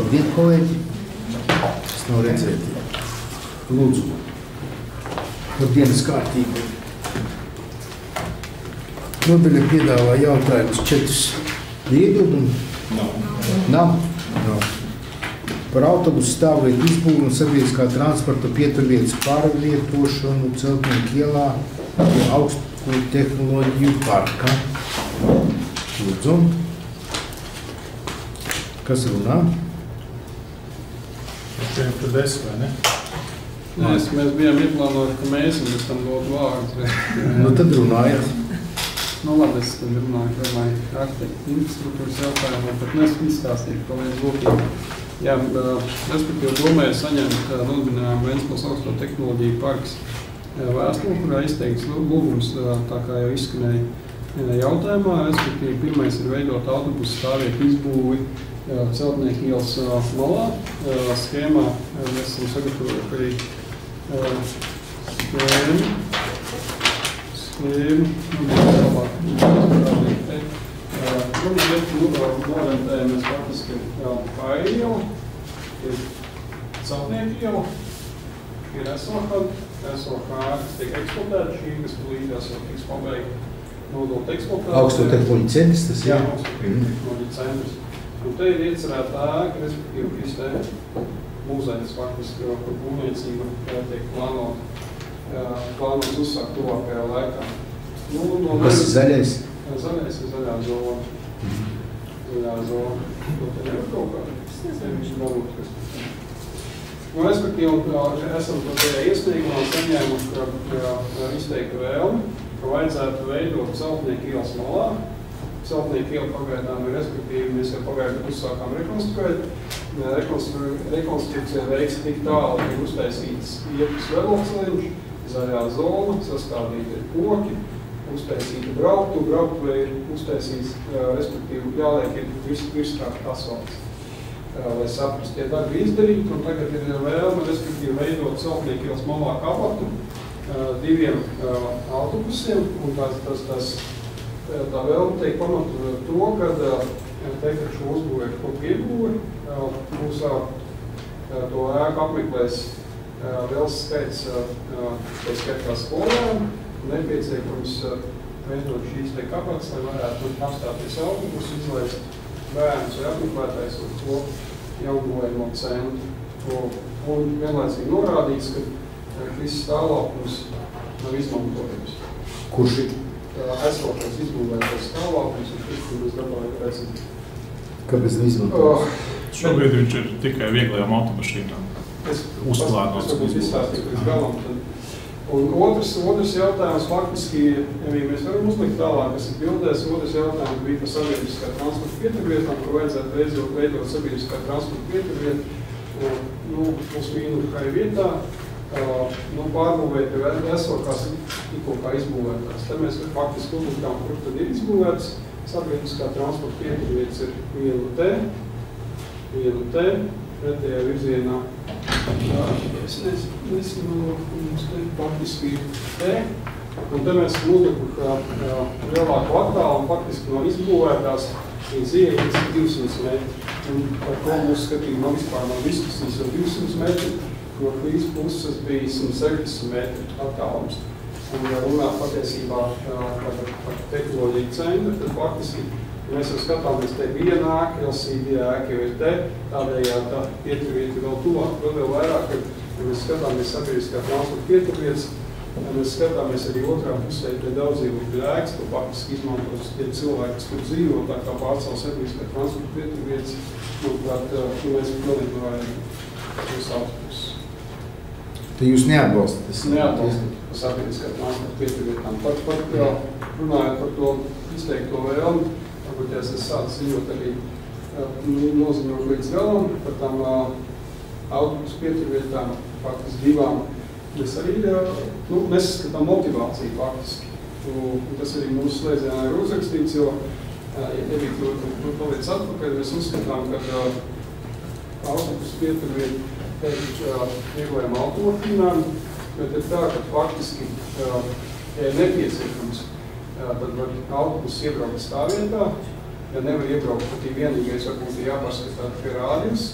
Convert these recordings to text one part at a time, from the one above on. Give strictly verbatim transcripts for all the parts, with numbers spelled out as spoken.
Labdien, kolēģi! Es nav redzēt. Lūdzu, par dienas kārtību. Nodaļa piedāvā jautājumus četrus iebildumi. Nav. Nav? Nav. Par autobusu stāvvietu izbūvi un sabiedriskā transporta pieturvietas pārvietošanu Celtnieku ielā pie augstu tehnoloģiju parka. Lūdzu. Kas runā? Tad es, vai ne? Mēs, mēs bijām ieplānojuši, ka mēs un tam dot vārdu. Nu tad runājat. Nu labi, es tad runāju, domāju, arhitektu infrastruktūras jautājumā, bet nes izstāstīju, ko mēs būtībā. Jā, respektīvi domāju saņemt nodibinājumu Ventspils augsto tehnoloģiju parks vēstuli, kurā izteikts lūgums, tā kā jau izskanēja jautājumā, respektīvi pirmais ir veidot autobusu stāvvietu izbūvi Celtnieku ielas malā. Schēmā mēs esam sagatavojuši arī schēmu. Schēmu. Runa iet norentējamies faktiski Pairi iela, ir Celtnieku iela, ir esošā, esošā ēkas tiek eksploatēta, šī, kas līdzās jau tiks pabeigta nodot eksploatēta. Augsto tehnoloģiju centrs tas, jā? Jā, augsto tehnoloģiju centrs. Un te ir iecerēta ēka, respektīvi, šis te mūzejs faktiski, kur būvniecība tiek plānot, plānots uzsākt tuvākajā laikā. Nu, no kas ir zaļais? Zaļais ir zaļā zona. Zaļā zona. To te nevar kaut kā. Viņš ir varbūt, kas. Nu, respektīvi, esam to tajā iesniegumā saņēmuši, ka izteikta vēlme, ka vajadzētu veidot Celtnieku ielas malā. Celtnieku iela pagaidām ir, respektīvi, mēs jau pagaidām uzsākām rekonstruēt. Rekonstru, rekonstrukcija veiks tik tālu, ka ir uztaisīts iepus veloksleņš, zaļā zona, sastādīti ir koki, uztaisīta brauktu, brauktu ir uztaisīts, respektīvi, jāliek ir virs, virskārt asfalts, lai saprast, tie darbi izdarīt, un tagad ir vēlme, respektīvi, veidot Celtnieku ielas malā kabatu diviem autobusiem, un tās, tas, tas, tā vēlme tiek pamatu to, kad teiktu šo uzbūvēju kaut iebūvi, mūs to ēku apmeklēs liels skaits, tā skaitā skolēm, nepieciešams veidot šīs te kapatas, lai varētu apstāties autobusu, izlaist bērnus vai apmeklētājs uz to jaunbūvējumu centru. Un vienlaicīgi norādīts, ka šis stāvlaukums nav izmantojams. Kurš ir? Esošais izbūvētais stāvlaukums un šis, kur mēs dabāju redzam. Kāpēc neizmantojams? Šobrīd viņš ir tikai vieglajām automašīnām. Es uzplānots. Es izstāstīju līdz galam. Un otrs, otrs jautājums faktiski, ja mēs varam uzlikt tālāk, kas ir bildēs, otrs jautājums bija par sabiedriskā transporta pieturvietām, kur vajadzētu veidot, veidot sabiedriskā transporta pieturvietu, nu, uz mīnu kā vietā, uh, nu, pārbūvēt esošās tikko kā izbūvētās. Te mēs faktiski uzlikām, kur tad ir izbūvēts. Sabiedriskā transporta pieturvietas ir viena te, viena te, pretējā virzienā. Es nezinu, mums te faktiski te, un te mēs uzlikuši lielāku attālu, un faktiski no izbūvētās viņas ieejas divsimt metri. Un par ko mūsu skatījumā vispār nav diskusijas jau divsimt metri, no šīs puses bija simt sešdesmit metri attālums. Un, ja runā patiesībā par tehnoloģiju centru, tad faktiski mēs jau skatāmies te viena ēka, L C D ēka jau ir te, tādējādi tā pieturvieta vēl tuvāk, vēl vēl vairāk, ja mēs skatāmies sabiedriskā transporta pieturvietas, ja mēs skatāmies arī otrā pusē, te daudz dzīvokļu ēkas, ko faktiski izmantos tie cilvēki, kas tur dzīvo, tā kā pārcēl sabiedriskā transporta pieturvietas, un tād, nu, mēs pilnīgi varējam uz autobusus. Te jūs neatbalstat? Es neatbalstat sabiedriskā transporta pieturvietām. Pat, pat runājot par to izteikto vēlmi, varbūt es sācu ziņot arī noziņot līdz galam par tām autobusu pieturvietām, faktiski divām. Mēs arī nu, nesaskatām motivāciju faktiski. Un tas arī mūsu slēdzienā ir uzrakstīts, jo, ja nebija tur paliec atpakaļ, mēs uzskatām, ka autobusu pieturvieta teikt vieglajām automašīnām, bet ir tā, ka faktiski, ja ir nepieciešams, tad var autobus iebraukt stāvvietā, ja nevar iebraukt, tad vienīgais varbūt ir jāpaskatāt pie rādījus,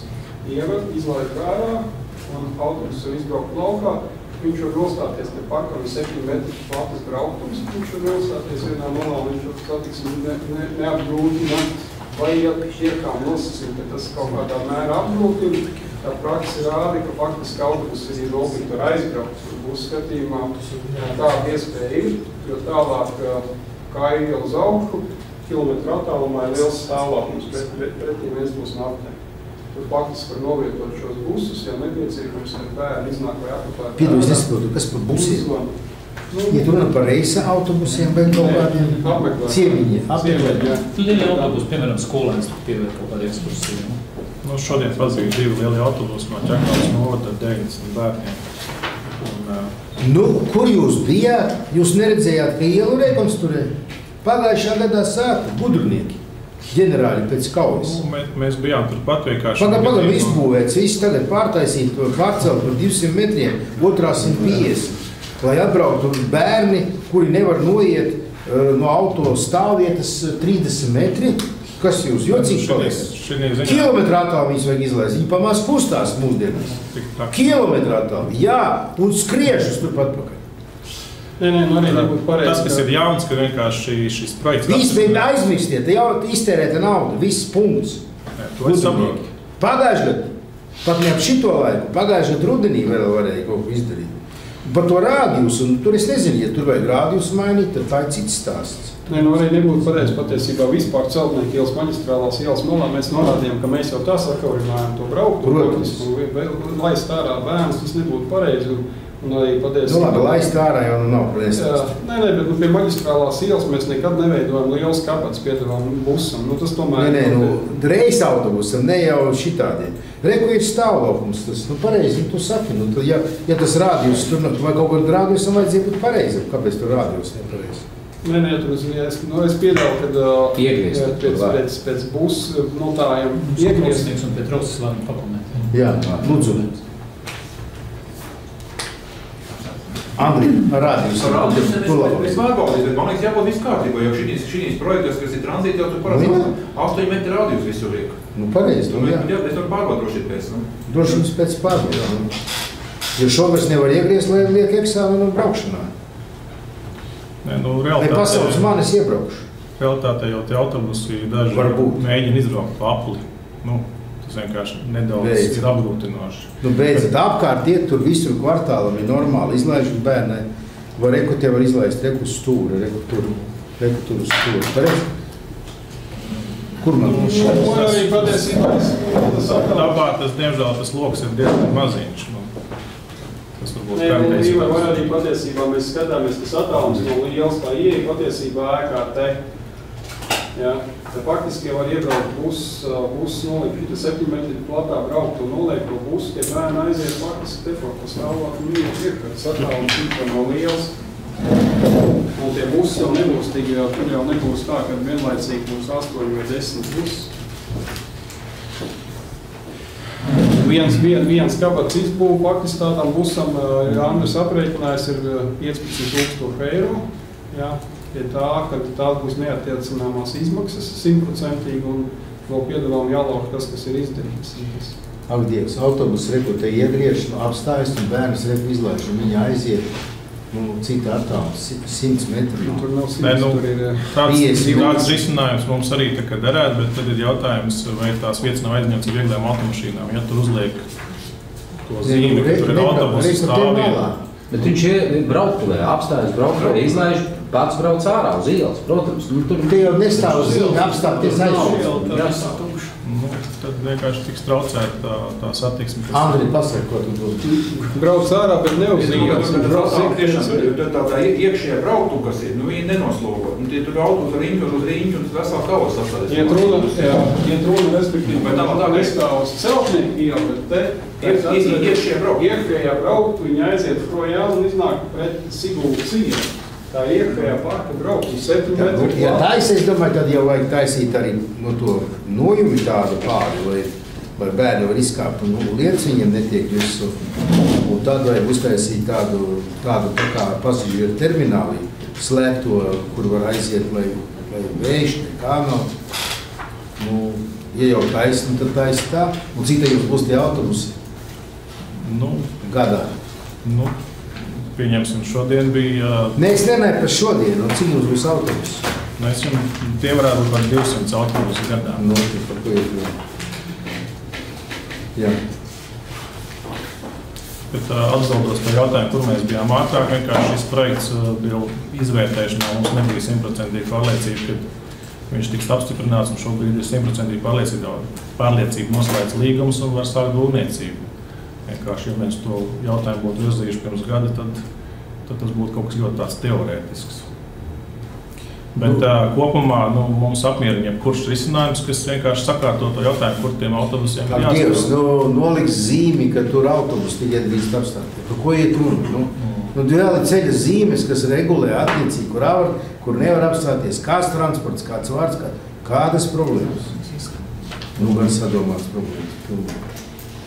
ievad, izlaid ārā, un autobus var izbraukt laukā. Viņš var nostāties ne parkam septiņu metru platas brauktums, viņš var nostāties vienā malā, viņš var satiksmi ne, ne, neapgrūtina, vai ja tiekām nosacīt, ka tas kaut kādā mērā apgrūtina. Tā praksa rāda, ka faktiski autobus ir nobrīd ar aizbraukt. Būs skatījumā tāda iespēja ir, jo tālāk kā ir uz augšu, kilometru attālumā ir liels stāvākums, pret, pret, pretī viens būs naftē. Tur faktiski var novietot šos busus, ja nepieciešams, ka bērni iznāk vai apmeklēt. Piedu, es nesaprotu, kas par busiem? Ja tu runā par reisa autobusiem vai kaut kādiem ciemiņiem? Apmeklēt. Tu divi autobusi, piemēram, skolēns pievērt kaut kādu ekskursiju. Nu, šodien pazīju divi lieli autobusi no Ķekavas novada ar deviņdesmit bērniem. Un, uh, Nu, kur jūs bijāt? Jūs neredzējāt, ka ielu rekonstruē? Pagājušā gadā sāka gudrunieki, ģenerāļi pēc kaujas. nu, mē, mēs bijām turpat vienkārši. Pagad, pagad, izbūvēts, viss tagad pārtaisīt, pārcelt par divsimt metriem, otrā simt piecdesmit, lai atbrauktu bērni, kuri nevar noiet uh, no auto stāvvietas trīsdesmit metri. Kas jūs jocīgi paliek? Kilometru attālu viņus vajag izlaist. Viņi pamās pustās mūsdienās. Kilometru attālu. Jā, un skriešus turpat pakaļ. Nē, nē, nu arī nebūtu pareizi. Tas, kas ir jauns, ka vienkārši šis projekts... Viss bija aizmirstiet, jau iztērēta nauda, viss punkts. Nē, to es saprotu. Pagājuši gadu, pat ne ap šito laiku, pagājuši gadu rudenī vēl varēja kaut ko izdarīt. Par to rādījus, un tur es nezinu, ja tur vajag rādījus mainīt, tad tā ir cits stāsts. Nē, nu arī nebūtu pareizi patiesībā vispār Celtnieku ielas maģistrālās ielas malā. Mēs norādījām, ka mēs jau tā sakaurinājām to brauktu. Protams. Un laist ārā bērnus, tas nebūtu pareizi. Un, un arī patiesībā... Nu labi, laist ārā jau nav prestāsts. Nē, nē, bet nu, pie maģistrālās ielas mēs nekad neveidojam liels kapats piedevām busam. Nu, tas tomēr... Nē, nē, nu, reisa autobusam, ne jau šitādiem. Reku ir stāvlaukums, tas, nu, pareizi, tu saki, nu, tu, ja, ja tas rādījus, tur, vai kaut kādu rādījusam vajadzēja būt pareizi, kāpēc tu rādījus nepareizi? Nē, nē, tur es, nu, es pieļauju, kad uh, Iegriezt, pēc, pēc, pēc bus notājiem iegriezt. Un Petrovs varam pakomentēt. Jā, lūdzu. Andri, rādījus. Ar rādījus Tu labāk. es pārbaudīju, bet man liekas jābūt viss kārtībā, jo šīs, šīs projektos, kas ir tranzīti, jau tu parasti Nu, jā. astoņi metri rādījus visu liek. Nu, pareizi, Nu, nu, jā. jā, es varu pārbaudrošīt pēc, nu. Droši vien pēc pārbaudām. Jo šogad nevar iegriezt, lai liek eksāmenu braukšanā. Nē, nu, Vai pasaules realitātē, manis iebraukšu? realitātē jau tie autobusi daži Varbūt. mēģina izbraukt pa apli. Nu, tas vienkārši nedaudz Beidz. ir apgrūtinoši. Nu, beidzot, apkārt iet tur visur kvartālam ir normāli izlaižu bērnai. Vai reku te var izlaist, reku stūri, reku tur, reku tur uz stūri. Pareizi? Kur man būs Un šeit? arī patiesībā tas atkal... Dabā tas, diemžēl, tas loks ir diezgan maziņš. Nu, tas varbūt Nē, un kādreiz- Ivar, vai arī patiesībā mēs skatāmies, tas attālums no ielas tā ieeja patiesībā ēkā te. Jā, te faktiski jau var iebraukt bus, bus noliek šita septiņu metri platā braukt un noliek no busu, tie bērni aiziet faktiski te par stāvāk un iet iekā. Tas attālums šita no ielas. Un tie busi jau nebūs tik, jau, tur jau nebūs tā, ka vienlaicīgi būs astoņi vai desmit busi. Viens, vien, viens kabats izbūvu faktiski tādām busam, Andris aprēķinājis, ir piecpadsmit tūkstoši eiro. Jā, pie tā, ka tās būs neattiecināmās izmaksas simtprocentīgi un vēl piedevām jālauk tas, kas ir izdarīts. Ak, Dievs, autobus reku te iegriež, apstājas un bērnus reku izlaiž un viņi aiziet. Nu, cita attālums, simts metri. Nu, tur nav Nē, simts, nu, tur ir... Tāds, piecdesmit. tāds risinājums mums arī tā kā derētu, bet tad ir jautājums, vai tās vietas nav aizņemts ar vieglām automašīnām. Ja tur uzliek to zīmi, ka tur ir autobusu stāvvieta. Bet viņš ir brauktuvē, apstājas brauktuvē, izlaiž, pats brauc ārā uz ielas, protams. Nu, tur Te jau nestāv uz zīmi apstāties aizsūs. Nu, tad vienkārši tiks traucēt tā, tā satiksme. kas- Andri, pasaka, ko tu dod. Brauc ārā, bet ne uz Es domāju, ielas. ka tas Brauc attālums tiešām iekšā. ir tā- tā tā iekšējā brauktu, kas ir, nu, viņi nenoslogot. Nu, tie tur autos ar riņķu un uz riņķu un tas vesā kavas sastādes. Iet runa, jā, iet runa, respektīvi, Bet tā- tā- nestāv uz Celtnieku ielu, bet te Iek- iek- iekšējā brauktu. Iekšējā brauktu, viņi aiziet projām un iznāk pret Sigultas ielu. Tā ir iekšējā parka brauktu, septiņu Jā, nu, metru. ja taisa, es domāju, tad jau vajag taisīt arī no to nojumi tādu pāri, lai, lai bērni var izkāpt un nu, lietas viņiem netiek visu. Un tad vajag uztaisīt tādu, tādu tā kā pasažieru termināli, slēgto, kur var aiziet, lai, lai vējš, nekā nav. Nu, Ja jau taisni, tad taisni tā. Un cik tajos būs tie autobusi? Nu, gadā? Nu, pieņemsim, šodien bija... Nē, es nenāju par šodien, un cik jums būs autobusi? Mēs jau tie varētu būt par divsimt autobusi gadā. Nu, par ko ir jā. Jā. Bet atbildot par jautājumu, kur mēs bijām ātrāk, vienkārši šis projekts bija izvērtēšanā. Mums nebija simtprocentīgi pārliecība, ka viņš tiks apstiprināts, un šobrīd ir simtprocentīgi pārliecība, pārliecība noslēdz līgumus un var sākt būvniecību. Vienkārši, ja mēs to jautājumu būtu virzījuši pirms gada, tad, tad tas būtu kaut kas ļoti tāds teorētisks. Bet nu, uh, kopumā nu, mums apmierina jebkurš risinājums, kas vienkārši sakārto to jautājumu, kur tiem autobusiem ir jāsaka. Dievs, nu, noliks zīmi, ka tur autobusi tikai drīkst apstāt. Par ko iet runa? Nu, mm. nu, vēl ir ceļa zīmes, kas regulē attiecīgi, kur, var, kur nevar apstāties. Kāds transports, kāds vārds, kā, kādas problēmas? Nu, gan sadomāts problēmas.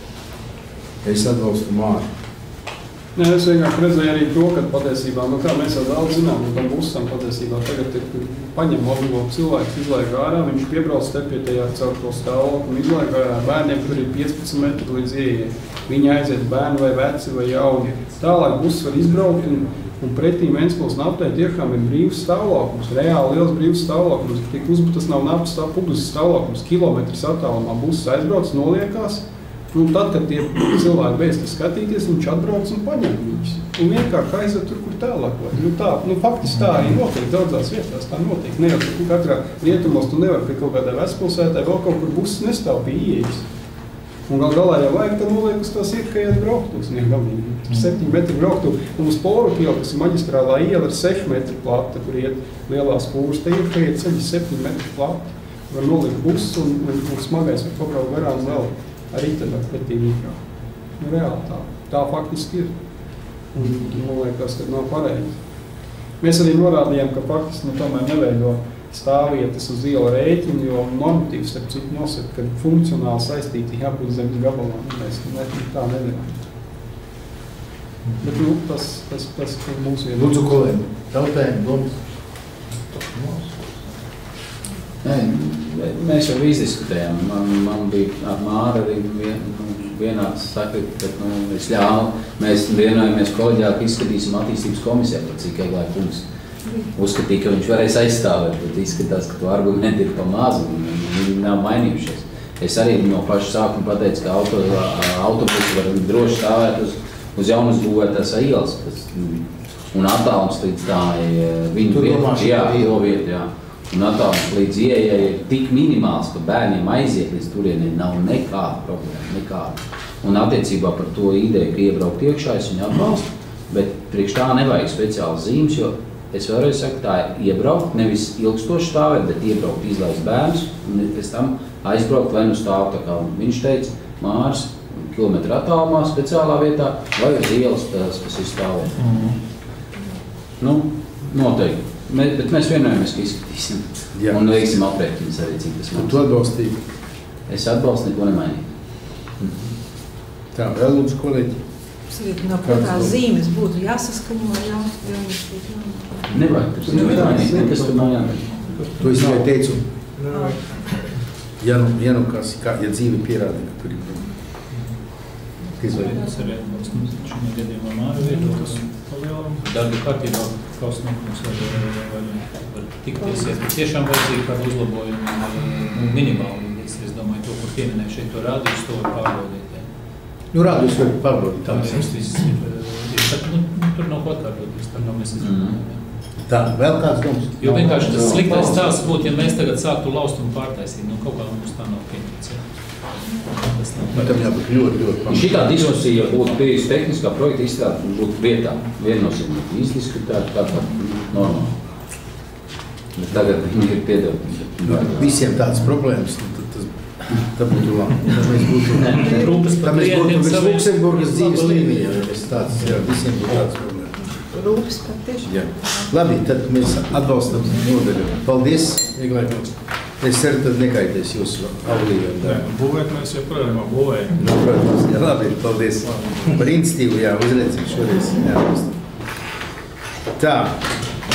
Es atbalstu Māri. Nē, es vienkārši redzēju arī to, ka patiesībā, nu kā mēs jau daudz zinām, un tam busam patiesībā tagad ir paņem mobilu cilvēks, izlaik ārā, viņš piebrauc te pie tajā caur to stāvokli un izlaik ārā bērniem, kur ir piecpadsmit metri līdz ieejai. Viņi aiziet bērni vai veci vai jauni. Tālāk bus var izbraukt un, un pretī Ventspils naftē tiešām ir brīvs stāvoklis, reāli liels brīvs stāvoklis. Tik uzbūt tas nav naftas stāv, publisks stāvoklis, kilometrs attālumā bus aizbrauc, noliekās. Un tad, kad tie cilvēki beidz skatīties, viņš atbrauc un paņem viņus. Un vienkārši aiziet tur, kur tālāk. Nu, tā, nu, faktiski tā arī notiek daudzās vietās. Tā notiek. Ne jau tur katrā rietumos tu nevar pie kaut kādā Vecpilsētā vēl kaut kur buss nestāv pie ieejas. Un gal galā jau vajag tad noliek uz tās iekajās brauktos. Tur septiņi metri brauktu. Un uz Poru iela, kas ir maģistrālā iela, ir seši metri plata, kur iet lielās pūras. Te iekajie ceļi septiņi metri plata. Var nolikt buss un, un, un smagais var pabraukt garām vēl. Arī tad ar pretī mikro. Nu, reāli tā. Tā faktiski ir. Un, man liekas, ka nav pareizi. Mēs arī norādījām, ka faktiski nu, tomēr neveido stāvvietas uz iela rēķinu, jo normatīvs, starp citu, nosaka, ka funkcionāli saistīti jābūt zemes gabalā. Mēs ne, tā nedarām. Bet, nu, tas, tas, tas ir mūsu viedoklis. Lūdzu, kolēģi, jautājumi, domas? Nē, mēs jau izdiskutējām. Man, man bija ar Māru arī vien, vienāds sakot, ka nu, es ļāvu, mēs vienojamies kolēģiāli, ka izskatīsim attīstības komisijā, par cik Eglai kungs uzskatīja, ka viņš varēs aizstāvēt, bet izskatās, ka to argumenti ir pa mazu un viņi nav mainījušies. Es arī no paša sākuma pateicu, ka auto, autobusi var droši stāvēt uz, uz jaunas būvētās ielas, kas, un attālums līdz tā viņu vietu, jā, to vietu, jā. Un attālums līdz ieejai ir tik minimāls, ka bērniem aiziet līdz turienei nav nekāda problēma, nekāda. Un attiecībā par to ideju, ka iebraukt iekšā, es viņu atbalstu, bet priekš tā nevajag speciāls zīmes, jo es vēlreiz saku, tā ir iebraukt, nevis ilgstoši stāvēt, bet iebraukt, izlaist bērnus, un pēc tam aizbraukt vai nu stāv, tā kā viņš teica, Mārs, kilometru attālumā, speciālā vietā, vai uz ielas, tas, kas ir stāvēt. Mm-hmm. Nu, noteikti. Mēs, bet mēs vienojamies, ka izskatīsim. Jā. Un veiksim aprēķinus arī, cik tas mums. Tu atbalstīji? Es atbalstu, neko nemainīju. Mm-hmm. Tā, vēl lūdzu, kolēģi. No tās zīmes būtu jāsaskaņo, jā, jā, jā. Nevajag, tas ir mainīt, nekas tur nav jāmainīt. To es jau teicu. Ja nu, ja nu kas, kā, ja dzīve pierāda, ka tur ir problēma. Kas vai? Tas arī atbalstu. Šim gadījumā Māra vietotas palielam. Darba kārtībā kaut nokums var, var, var tikties. Ja tiešām vajadzīgi kādu uzlabojumu minimāli. Es domāju, to, kur pieminēju šeit to rādījus, to var pārbaudīt. Ja. Nu, rādījus var pārbaudīt. Tā, tā ir viss. Nu, tur nav ko atkārtot, tur nav mēs izdomājam. Tā, vēl kāds domas? Jo vienkārši tas sliktais stāsts būtu, ja mēs tagad sāktu laust un pārtaisīt. Nu, kaut kā mums tā nav pieņemts. Ja. Tam jābūt ļoti, ļoti pamatīgi. Šitā diskusija būtu bijusi tehniskā projekta izstrāde, būtu vietā, viennozīmīgi izdiskutēt kā tā normāli. Bet tagad viņi ir piedod. Visiem tādas problēmas, tad tas tā būtu labi. Tad mēs būtu, tā mēs būtu bez Luksemburgas dzīves līmeņa. Tāds, jā, visiem būtu tādas problēmas. Rūpes pat tieši. Jā. Labi, tad mēs atbalstam nodaļu. Paldies, Eglai. Es ceru, tad nekaitēs jūsu auglīgiem darbiem. Būvēt mēs joprojām būvējam. Nu, protams, jā, labi, paldies. Par iniciatīvu, jā, uzredzim šoreiz. Jā, tā.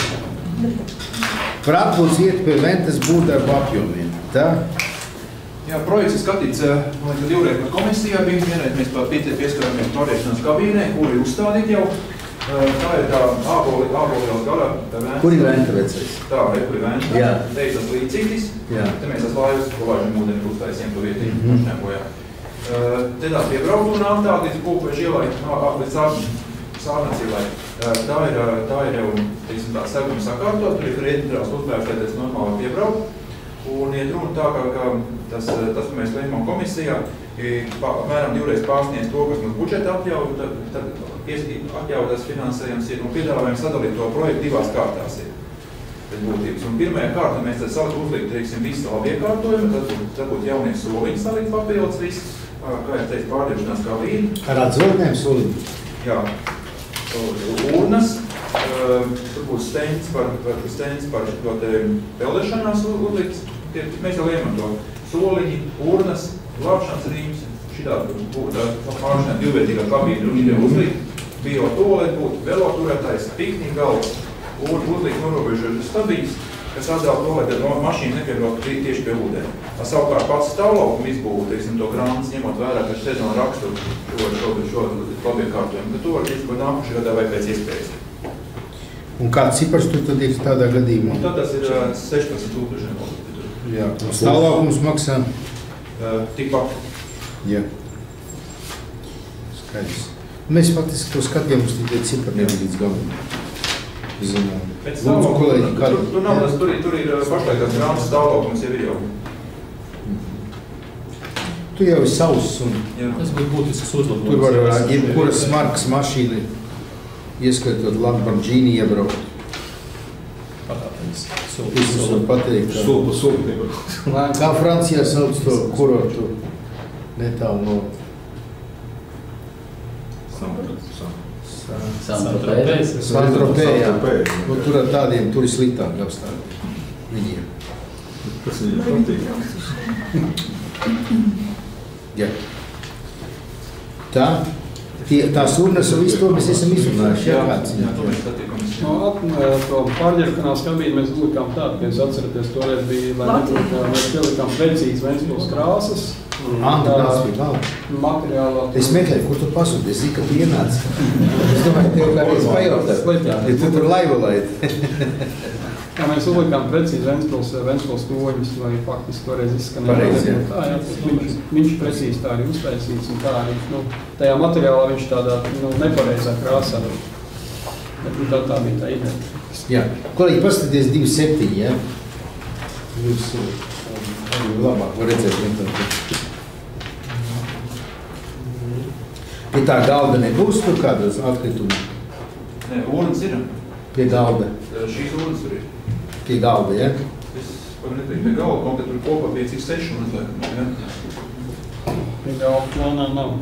Par atbūs iet pie Ventas būvdarbu apjomiem. Tā? Jā, projekts ir skatīts, man liekas, divreiz komisijā bija, vienreiz mēs pieskaramies norēšanās kabīnē, kuri uzstādīt jau. Tā ir tā āboli, ābolielas galā. Kur ir venta vecais? Tā, re, kur ir venta. Jā. Te ir tas līdzītis. Jā. Te mēs tas laivas, ko vāžam ūdeni uztaisiem pa vietīgi, Mm-hmm. pašnēkojām. Te tā piebrautu un ātā līdz Pūkveža ielai, līdz Sārnats ielai. Tā ir, tā ir jau, teiksim, tā seguma sakārtot, tur ir rēdintrās uzbēršēties normāli piebraukt. Un iet runa tā, ka, ka tas, tas, ko mēs lēmām komisijā, apmēram divreiz pārsniedz to, kas mums budžeta atļauj, tad, tad atļauj tas finansējums ir un piedāvājam sadalīt to projektu divās kārtās ir. Būtības. Un pirmajā kārtā mēs tad salikt uzlikt, teiksim, visu labu iekārtojumu, tad, tad būtu jaunie soliņi salikt papildus viss, kā es teicu, pārdiešanās kā vīni. Ar atzornēm soliņi? Jā. Urnas, tur būs steņas par, par, steņas par šo te peldēšanās uzlikts. Mēs jau liemam to soliņi, urnas, glābšanas rīms, šitā būtu pāršanā divvietīgā kabīna un šitie uzlikt. Bio toaleti būtu, veloturētājs, piknika galvas. Un uzlikt norobežotas stabiņas, kas atdāv to, lai tad mašīna nepiebraukt tieši pie ūdeni. Savukārt pats stāvlaukumu izbūvu, teiksim, to grāmatas ņemot vērā, ka sezonu rakstu šo, šo, šo labiekārtojumu, bet to var tieši, ko nākuši gadā vai pēc iespējas. Un kāds cipars tur tad ir tādā gadījumā? Un tad tas ir sešpadsmit tūkstoši. Jā. Stāvlaukums maksā? Uh, Tikpat. Jā. Skaidrs. Mēs faktiski to skatījām, uz tie cipari nebija līdz galam. Zinām. Lūdzu, kolēģi, kādu? Tur, tur nav tas, tur ir, tur ir pašlaik tās grāmatas stāvlaukums jau ir jau. Tu jau ir sauss un Jā. Tas būtu būtisks uzlabojums. tur var jebkuras markas mašīna, ieskaitot Lamborghini, iebraukt. Pakāpens. Visus var pateikt. kā- Soli pa soli nevar. Kā Francijā sauc to kurortu netālu no Santropējas. Santropējā. Santropēja. Nu, tur ar tādiem, tur ir sliktāk apstākļi viņiem. Tas viņiem patīk. Jā. Tā, tie, tās urnas un visu to mēs esam izrunājuši. Jā, kāds Jā, to mēs patīkamies. No, at, to pārģērkanās kabīnu mēs uzlikām tādu, ka jūs atceraties, toreiz bija, lai nebūtu, mēs pielikām precīzi Ventspils krāsas. Anda, nāc pie galva. Materiālā. Es meklēju, kur tu pasūti, es zinu, ka tu ienāc. Es domāju, tev kādreiz pajautāt, ja tu tur laivu laidi. Jā, mēs uzlikām precīzi Ventspils, Ventspils toņus, lai faktiski toreiz izskanēja. Pareizi, jā. Tā, jā, viņš, viņš precīzi tā arī uztaisīts un tā arī, nu, tajā materiālā viņš tādā, nu, nepareizā krāsā. Bet nu, tā, tā bija tā ideja. Jā, kolēģi, paskaties divi septiņi, jā? Jūs arī labāk var redzēt, vien tā. Pie tā galda nebūs tur kādas atkritumi? Nē, urnas ir. Pie galda. Šīs urnas tur ir. Pie galda, jā? Es par neteiktu pie galva, kaut ka tur kopā bija cik seši urnas, laikam, jā. Pie galva plānā nav.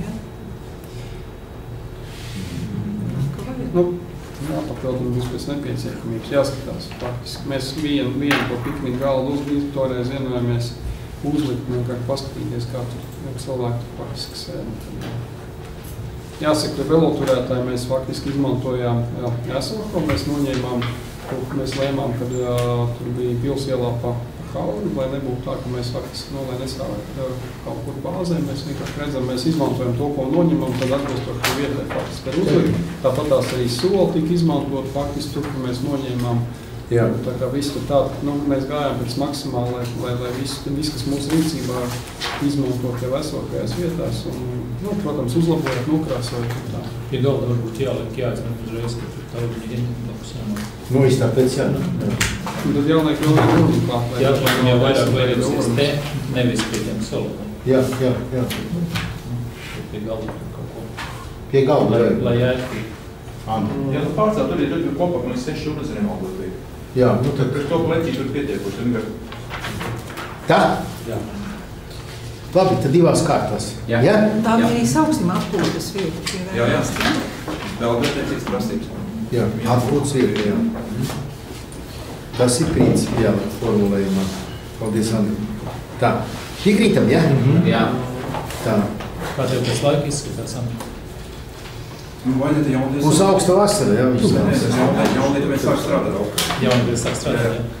Nu, jāpapildina būs pēc nepieciešamības, jāskatās faktiski. Mēs vienu, vienu to pikniku galdu uzlīdz, toreiz vienojāmies uzlikt, vienkārši paskatīties, kā tur cilvēki tur faktiski sēd. Jāsaka, ka veloturētāji mēs faktiski izmantojām esošo, ko mēs noņēmām, mēs lēmām, kad uh, tur bija pilsielā pa hauru, lai nebūtu tā, ka mēs faktiski, nu, lai nestāvētu uh, kaut kur bāzē, mēs vienkārši redzam, mēs izmantojam to, ko noņemam, tad atbilstoši vietai faktiski ar uzlikt. Tāpat tās arī soli tika izmantot faktiski tur, ka mēs noņēmām. Jā. Tā kā viss tur tā, nu, mēs gājām pēc maksimāli, lai, lai, lai viss, viss, kas mūsu rīcībā izmantot jau esošajās vietās un, nu, protams, uzlabojot, nokrāsojot un tā. Pie galda varbūt jāliek, jāatzīmēt uzreiz, ka tur tā ir identitātes jānāk. Nu, viss tāpēc jā. Un tad jāliek vēl vienu urnu klāt. Jā, man jau vairāk vajadzēs te, nevis pie tiem solidiem. Jā, jā, jā. Pie galda kaut ko. Pie galda, Lai, jā. lai jāatkrīt. Ja tu pārcēl, tur ir tur kopā, man ir seši urnas remontot bija. Jā, nu tad. Tur to pleķī tur pietiekuši, vienkārši. Tā? Jā. Labi, tad divās kārtās. Jā. Jā? Tā bija arī sauksima apkūtas vieta. Jā, jā. Vēl vērtēcīgs prasības. Jā, atpūtas vieta, jā. Tas ir principiāli formulējumā. Paldies, Andri. Tā, piekrītam, jā? Jā. Tā. Kā tev pēc laika izskatās, Andri? Nu, vajadzētu jaunies. Būs augsta vasara, jā, viņš Nē, sāks. tas jaunies, jaunies, mēs sāk strādāt. Jauni, kad sāk strādāt, jā.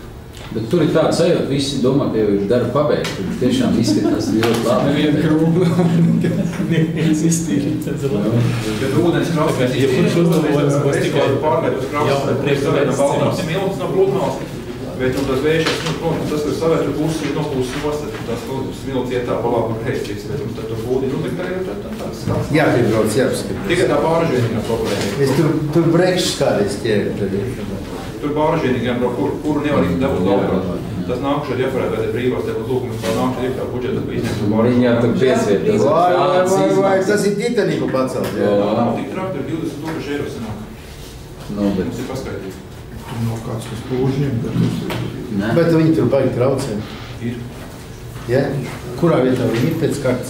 Bet tur ir tāda sajūta, visi domā, ka jau ir darba pabeigts. Tur tiešām izskatās ļoti labi. Neviena krūma. Neviens iztīri. Bet ūdens krāsas, mēs iztīrām, mēs pārgājot uz krāsas, mēs savētam baltām ilgas no pludmales, bet un tas vējšas, nu, protams, tas, kas savēta pusi, no pusi nost, tas smilts iet tā pa labu reizes, bet un tad tur būdi, nu, bet tā ir tāds skats. Jā, ir brauc, jāpaskat. Tikai tā pāražvienīgā problēma. Es tur, tur brekšas kādreiz ķēri. Tur pāražvienīgiem, kur, kuru nevar dabūt laukā. Tas nākušai referēt, vai brīvās tev lūgums, kā nākušai iekļā budžeta, ka izņemt to pāražvienību. Viņā tur piesviet. Vai, vai, vai, vai, tas ir ģitanību pacelt. Jā, nav tik traki, tur divdesmit tūkstoši eiro sanāk. Nu, bet... Mums ir paskaidrīt. Tur nav kāds, kas plūžņiem, bet tas ir... Ne. Bet viņi tur baigi traucē. Ir. Ja? Kurā vietā viņi ir pēc kartas?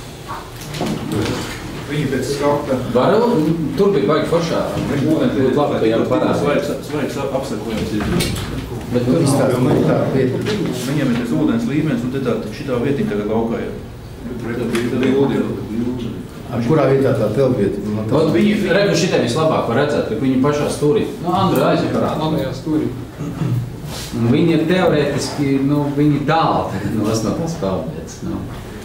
Viņi pēc skapta. Varu, tur bija baigi foršā. Ūdens būtu labi, ka jau parādīt. Svaigs apsakojums ir. Bet tur Izstāst man tā vieta. Viņam ir tas ūdens līmenis, un te tā, šitā vietiņa tagad laukā ir. Tad ir ūdien. Kurā vietā tā telpieta? Ot, viņi, reku šitai vislabāk var redzēt, ka viņi pašā stūrī. Nu, Andra aizja parāda. Labajā stūrī. Un viņi ir teorētiski, nu, viņi tālu tagad nos no tās pelvietas. Nu.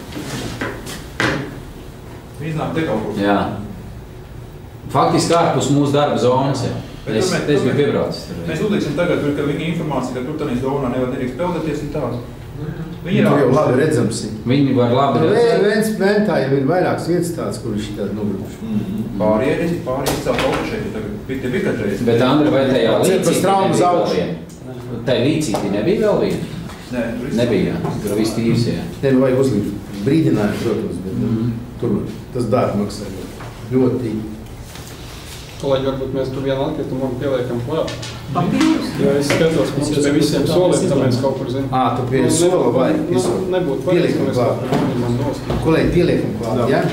Iznāk te kaut kur. Jā. Faktiski ārpus mūsu darba zonas, jā. Bet Es, tur mēs- es biju piebraucis tur. Mēs uzliksim tagad, tur, ka viņa informācija, ka tur tādā zonā nevar nedrīkst peldēties un tās. Viņi ir Tur jau ārpus. labi redzams. Viņi var labi Vē, redzēt. viens mentā jau ir vairākas vietas tāds, kur viņš tādu nogrupuši. Pārējais, pārējais celt auto šeit, tagad bija te bija kādreiz. Bet Andra, vai tajā Cep par līcītī straumu nebija uz vēl augšu. viena? Tai līcītī nebija vēl viena? Nē, tur ir. Nebija, jā. Tur viss tīvs, jā. Te nu vajag uzlikt brīdinājumu, protams, bet Mhm. tur tas dārgi maksā ļoti. Kolēģi, varbūt mēs tur vienu atkritumu un pieliekam klāt. Papīrus. Jo es skatos, mums pie visiem soliem, tā mēs kaut kur zinām. Ā, tu pie sola vai? Nu, nebūtu pareizi, Pieliekam ka mēs klāt. kaut kur zinām nost. Kolēģi, pieliekam klāt, ja?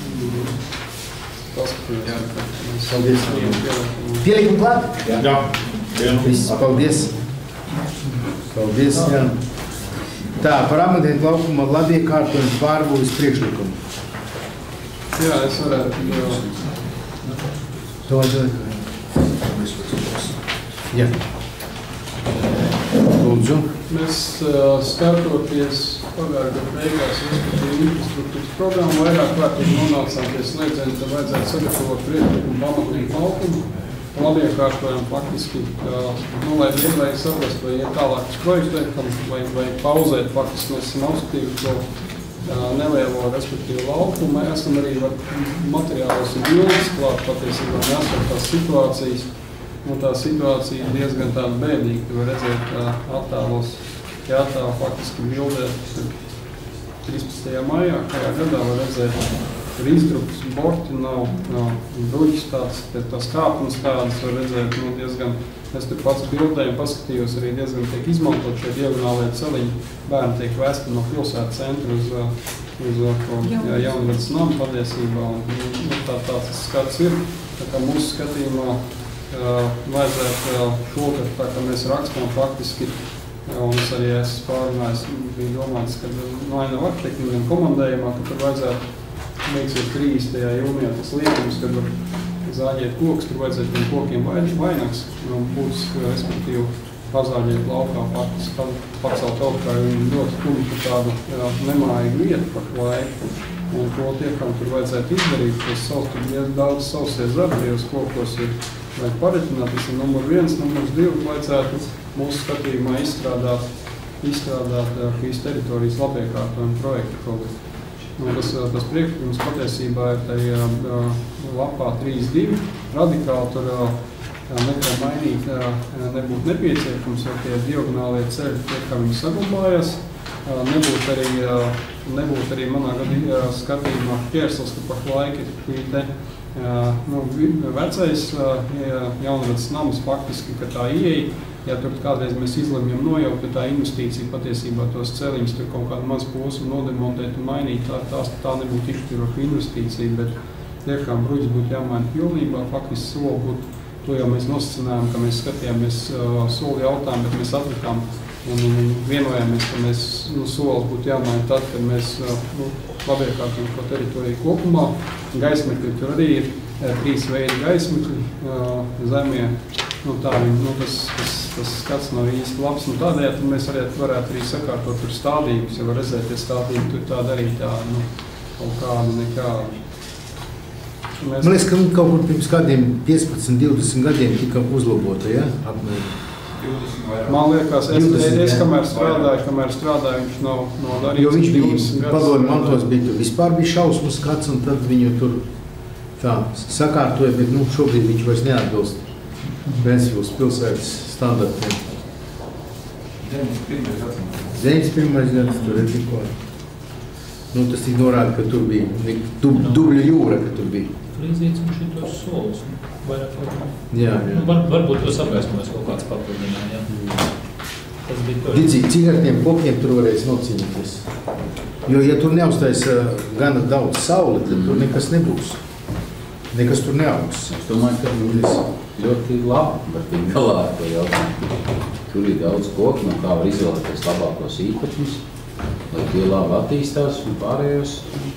Paskatījās. Paldies. Pieliekam. Pieliekam klāt? Jā. Vienu. Viss, paldies. Paldies, jā. Tā, par amatietu laukuma labiekārtojumu pārbūves priekšlikumu. Jā, es varētu, jo To vajadzēja. Jā. Lūdzu. mēs uh, skatoties pagājušajā gada beigās izskatīju infrastruktūras programmu, vairāk kārtīgi nonācām pie slēdziena, ka vajadzētu sagatavot priekšlikumu pamatīt laukumu. Labiekārtojam faktiski, uh, nu, lai vienlaik saprast, vai iet tālāk uz projektēkam, vai, vai pauzēt, faktiski mēs esam uzskatījuši to uh, nelielo, respektīvi laukumu. Mēs esam arī var, materiālos un bildes klāt, patiesībā nesam tās situācijas. Un tā situācija ir diezgan tāda bēdīga, ka var redzēt uh, attēlos, ja attēlu faktiski bildē trīspadsmitajā maijā, kajā gadā var redzēt, tur izdrukts, borti nav, nav bruģis tāds, tās kāpnes tādas var redzēt, nu, diezgan, es tur pats bildēju paskatījos, arī diezgan tiek izmantot šie diagonālie celiņi, bērni tiek vēsti no pilsētas centra uz, uz ko, jā, Jaunvedas namu patiesībā, un nu, tā tāds skats ir, tā kā mūsu skatījumā uh, vajadzētu uh, šogad, tā kā mēs rakstām faktiski, uh, un es arī esmu pārunājis, bija domāts, ka vai nav arhitekti, gan komandējumā, ka tur vajadzētu Līdzies trīsdesmitajā jūnijā tas liekums, kad var zāģēt koks, tur vajadzētu tiem kokiem vainags, un būs, respektīvi, pazāģēt laukā faktiski pacelt augstā, jo viņi ļoti kuļu tādu jā, nemājīgu vietu par laiku. Un to tiekam tur vajadzētu izdarīt, tas savs, tur ir daudz sausies zarbījos kokos ir vajag pareķināt, tas ir numur viens, numurs divi, vajadzētu mūsu skatījumā izstrādāt, izstrādāt šīs teritorijas labiekārtojumu projektu kaut kā. Tas, tas priekšlikums patiesībā ir tajā lapā trīs divi. Radikāli tur neko mainīt nebūtu nepieciešams, jo tie diagonālie ceļi tie, kā viņi saglabājas. Nebūtu arī, nebūt arī manā gadījumā skatījumā ķērsels, ka pašlaik ir šī te nu, vecais Jaunvedas nams faktiski, ka tā ieeja. Ja tur kādreiz mēs izlemjam nojaukt, ka tā investīcija patiesībā tos celiņus tur kaut kādu maz posmu nodemontēt un mainīt, tā, tā, tā nebūtu izšķiroša investīcija, bet tiešām bruģis būtu jāmaina pilnībā, faktiski soli būtu, to jau mēs nosacījām, ka mēs skatījāmies uh, soli jautām, bet mēs atlikām un, un vienojāmies, ka mēs nu, solis būtu jāmaina tad, kad mēs uh, nu, labiekārtojam šo teritoriju kopumā. Gaismekļi tur arī ir uh, trīs veidi gaismekļi, uh, zemie, nu, tā, nu, tas, tas, tas skats nav īsti labs. Nu, tādējādi mēs varētu, varētu arī sakārtot tur stādījumus, jo var redzēt, ja stādījumi tur tāda arī tā, nu, kaut kāda nekāda. Mēs... Man liekas, ka kaut kur pirms kādiem piecpadsmit, divdesmit gadiem tika uzlabota, ja? Apmēram. Man liekas, es, es, es kamēr strādāju, kamēr strādāju, viņš nav, nav darīts. Jo viņš bija, padomju mantos bija, tur vispār bija šausmu skats, un tad viņu tur tā sakārtoja, bet nu, šobrīd viņš vairs neatbilst Ventspils pilsētas standartiem. deviņdesmit pirmais gads tur ir tikko. Nu, tas tik norāda, ka tur bija dub, dubļu jūra, ka tur bija. Līdzīgs un šitos solis, vairāk vai Jā, jā. Nu, var, varbūt tos apgaismojas kaut kāds papildinā, jā. Tas bija tur. Līdzīgi cigaretiem kokiem tur varēs nocīnīties. Jo, ja tur neuztaisa gana daudz sauli, tad tur nekas nebūs. Nekas tur neaugs. Es domāju, ka mums ļoti labi var tikt galā ar to jautājumu. Tur ir daudz koku, no kā var izvēlēties labākos īpašumus, lai tie labi attīstās un pārējos.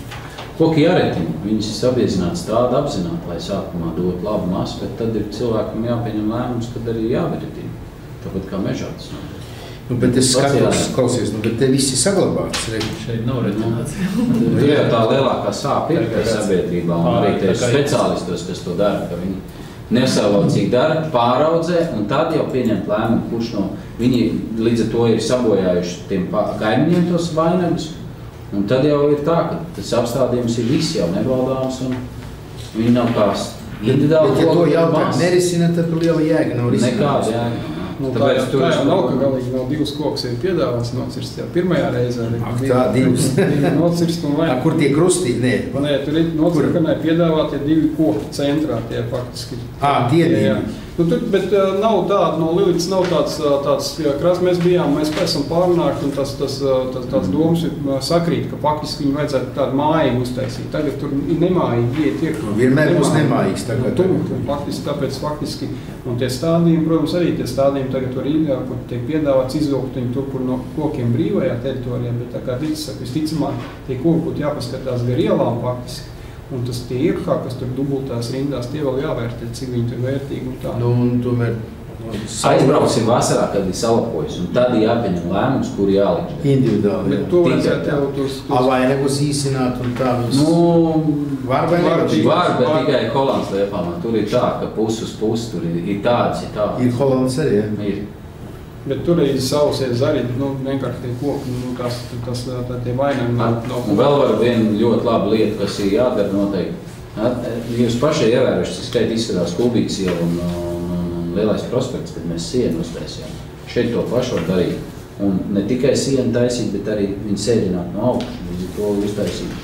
Koki jāretina, viņas ir sabiezināts tādu apzināti, lai sākumā dot labu masu, bet tad ir cilvēkam jāpieņem lēmums, kad arī jāveretina. Tāpat kā mežāts. Nu, bet es skatos, klausies, nu, bet te viss ir saglabāts. Šeit nav retināts. Tur jau tā lielākā sāpe ir pie sabiedrībā, un arī tie speciālistos, kas to dara, ka viņi nesavlaicīgi dara, pāraudzē, un tad jau pieņemt lēmumu, kurš no viņi līdz ar to ir sabojājuši tiem kaimiņiem tos vainagus. Un tad jau ir tā, ka tas apstādījums ir viss jau nevaldāms, un viņi nav kā individuāli. Bet, ja to jautājumu nerisina, tad tu liela jēga nav risināt. Nekāda jēga. Nu, tā jau, tā jau nav, ka galīgi nav divas kokus ir piedāvāts nocirst. Jā, pirmajā reizē ir Ak, tā, divas. divi nocirst un vai. Kur tie krustī? Nē. Nē, tur ir nocirst, ka nē, piedāvāt ir divi koki centrā, tie faktiski. Ā, tie divi. Nu, tur, bet uh, nav tāda, no Lilītas nav tāds, uh, tāds krās, mēs bijām, mēs esam pārnākt, un tas, tas, uh, tas tāds domas ir uh, sakrīt, ka faktiski viņu vajadzētu tādu mājīgu uztaisīt. Tagad tur ir nemājīgi, iet tiek. Vienmēr būs nemājīgs tagad. Tur, faktiski, tāpēc faktiski, un tie stādījumi, protams, arī tie stādījumi tagad var Rīgā, kur tiek piedāvāts izvilkt viņu tur, kur no kokiem brīvajā teritorijā, bet tā kā Rītas saka, visticamāk, tie koki būtu jāpaskatās gar ielām faktiski. Un tas tie iekšā, kas tur dubultās rindās, tie vēl jāvērtē, cik viņi tur vērtīgi un tā. Nu, un tomēr... Aizbrauksim vasarā, kad ir salapojas, un tad ir jāpieņem lēmums, kur jālikt. Individuāli. Bet to vajadzētu jau tos... Vai nebūs īsināt un tā viss? Nu, var vai nevar? Var, bet tikai Holandas liepāmā. Tur ir tā, ka pus uz pusi, tur ir, ir tāds, ir tāds. Ir Holandas arī, ja? Ir. Bet tur ir sausies arī, nu, vienkārši tie koki, nu, tas, tas, tā, tie vainami nav... nav... Un vēl var viena ļoti laba lieta, kas ir jādara noteikti. Jūs paši ievēroši, cik šeit izskatās Kubīgas iela un, un, un Lielais prospekts, kad mēs sienu uztaisījām. Šeit to pašu var darīt. Un ne tikai sienu taisīt, bet arī viņi sēdināt no augšas, līdz to uztaisīt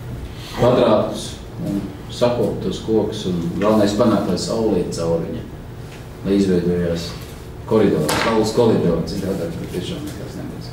kvadrātus un sakopt tos kokus un galvenais panākt, lai saulīt caur viņa, lai izveidojās koridors, saules koridors, citādā, bet tiešām nekas nebūs.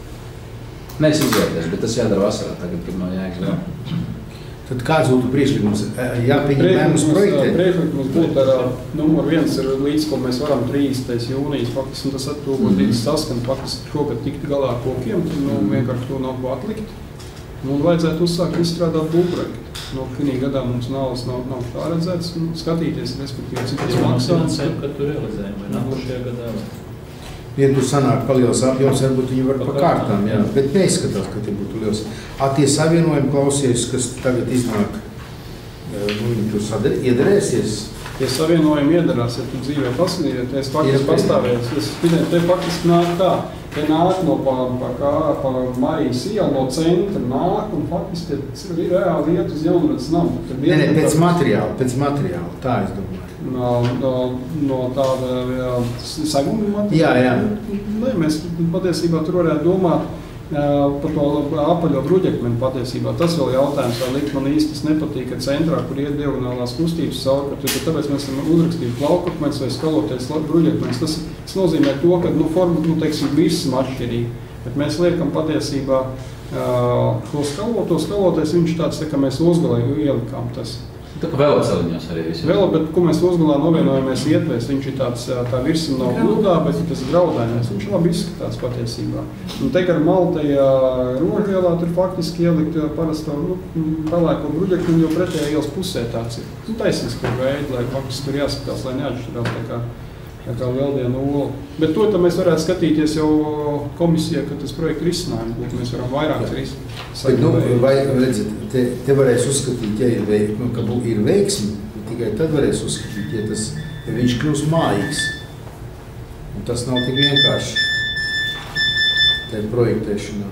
Mēs izvērties, bet tas jādara vasarā, tagad, kad nav jēgas vēl. Tad kāds būtu priekšlikums? Jāpieņem lēmums projektēt? Priekšlikums būtu ar numur viens, ir līdz, ko mēs varam trīsdesmitais jūnijas, faktiski, un tas ar to būtu līdz saskan, faktiski šogad tikt galā ar kokiem, nu, vienkārši to nav ko atlikt. Un vajadzētu uzsākt izstrādāt būvprojektu. No šī gadā mums naudas nav, nav tā redzēts, un skatīties, respektīvi, cik tas maksā. Kad tu realizēji, vai nākošajā gadā? Ja tu sanāk paliels apjoms, varbūt viņi var pa kārtām, jā. Bet neizskatās, ka tie būtu liels. A, tie savienojumi klausies, kas tagad iznāk, nu, viņi tur sadar, iedarēsies? Tie savienojumi iedarās, ja tu dzīvē paskatījāt, es faktiski pastāvēju. Es spinēju, te faktiski nāk tā. Te nāk no pa, pa, kā, pa Marijas ielu, no centra nāk, un faktiski ir reāli iet uz Jaunradas namu. Nē, nē, pēc materiāla, pēc materiāla, tā es domāju. No, no, no tāda seguma materiāla? Jā, jā. Nē, mēs patiesībā tur varētu domāt uh, par to apaļo bruģekmeni patiesībā. Tas vēl jautājums, tā likt man īsti nepatīk, ka centrā, kur iet diagonālās kustības caur, tāpēc mēs esam uzrakstīt plaukakmens vai skaloties bruģekmenis. Tas, tas nozīmē to, ka, nu, forma, nu, teiksim, visam atšķirīgi. Bet mēs liekam patiesībā uh, to skaloto, skaloties, viņš tāds, tā, ka mēs Ozgalē ielikām tas. Tā kā veloceliņos arī visi. Vēl, bet, ko mēs Ozgalā novienojamies ietvēs, viņš ir tāds, tā virsma nav gludā, bet tas graudainais, viņš labi izskatās patiesībā. Un te gar maltajā rožvielā tur faktiski ielikt parasto, nu, palēko bruģekni, jo pretējā ielas pusē tāds ir. Nu, taisniski veidi, lai faktiski tur jāskatās, lai neatšķirās tā kā Tā kā Lieldienu olu. Bet to tad mēs varētu skatīties jau komisijā, kad tas projektu risinājums būtu. Mēs varam vairākas risinājums. Bet, nu, vai, redziet, te, te varēs uzskatīt, ja ir, veik, nu, ka ir veiksmi, tikai tad varēs uzskatīt, ja, tas, ja viņš kļūst mājīgs. Un tas nav tik vienkārši te projektēšanā.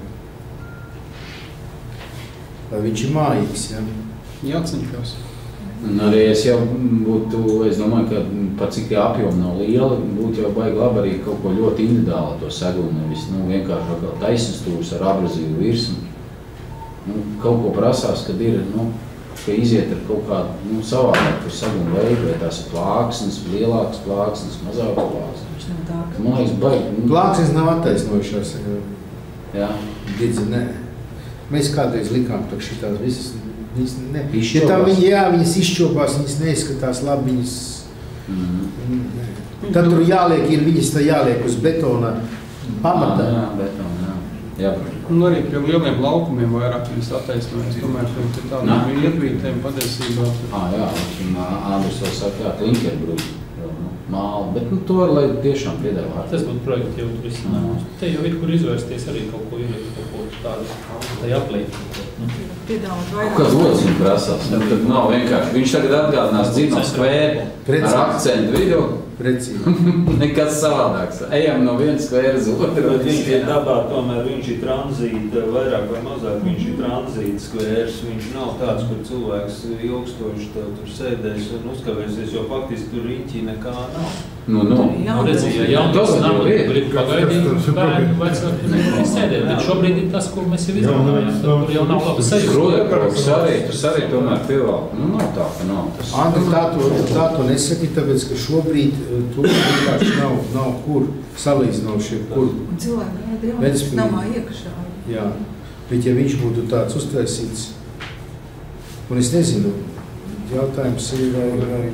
Vai viņš ir mājīgs, ja? Jācenšos. Un arī es jau būtu, es domāju, ka pat cik tie apjomi nav lieli, būtu jau baigi labi arī kaut ko ļoti individuāli to segulu, nevis nu, vienkārši atkal taisnstūrs ar abrazīvu virsmu. Nu, kaut ko prasās, kad ir, nu, ka iziet ar kaut kādu nu, savādāku segulu veidu, vai tās ir plāksnes, lielākas plāksnes, mazākas plāksnes. Man liekas, baigi. Nu, plāksnes nav attaisnojušās. Jā. Didzi, nē. Mēs kādreiz likām tak šitās visas. Viņas, ne, ja tā viņi, jā, viņas izšķopās, viņas neizskatās labi, viņas, mm-hmm. ne. Tad tur jāliek, ir viņas tā jāliek uz betona pamatā. Jā, betona, jā. jā. Un arī pie lieliem laukumiem vairāk viņas attaisnojas, tomēr pie tādiem ietvītiem patiesībā. Ā, jā, un Andris vēl saka, jā, klinkerbrūdi, māli, bet nu, to, lai tiešām piedāvāt. Tas būtu projekti jau risinājums. Te jau ir, kur izvērsties arī kaut ko ielikt, kaut ko tādu, tai aplīt. Piedāvāt vairāk. Kāds otrs viņu prasās? Nu, tad nav vienkārši. Viņš tagad atgādinās dzīvnām skvēru ar akcentu vidu. Precīzi. Nekas savādāks. Ejam no vienas skvēras otru. Bet viņš ir dabā, tomēr viņš ir tranzīta, vairāk vai mazāk viņš ir tranzīta skvērs. Viņš nav tāds, kur cilvēks ilgstoši tur sēdēs un uzkavēsies, jo faktiski tur riņķī nekā nav. Nu, nu. Nu, redzi, ja jaunas nav, grib pagaidīt, bērni vajag sēdēt, bet šobrīd ir tas, kur mēs jau izrunājām, tur jau nav labi sajūta. Grūdekroks arī, tas arī tomēr pievēl. Nu, nav tā, ka nav tas. Andri, tā to, tā to nesaki, tāpēc, ka šobrīd tur vienkārši nav, nav kur salīdzinoši, kur. Un cilvēki gaida jau, tas nav iekšā. Jā, bet ja viņš būtu tāds uztaisīts, un es nezinu, jautājums ir, vai, vai,